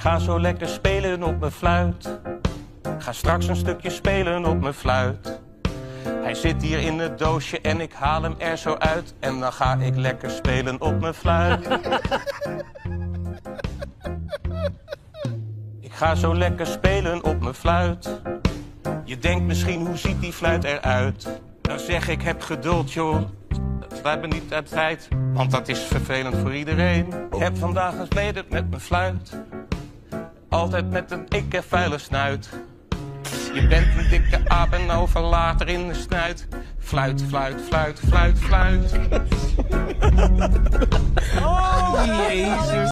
ga zo lekker spelen op mijn fluit. Ga straks een stukje spelen op mijn fluit. Hij zit hier in het doosje en ik haal hem er zo uit. En dan ga ik lekker spelen op mijn fluit. Ik ga zo lekker spelen op mijn fluit. Je denkt misschien, hoe ziet die fluit eruit? Dan zeg ik, heb geduld joh, laat me niet uit tijd. Want dat is vervelend voor iedereen. Ik heb vandaag gespeeld met mijn fluit. Altijd met een dikke vuile snuit. Je bent een dikke aap en over later in de snuit. Fluit, fluit, fluit, fluit, fluit. Oh, Jezus.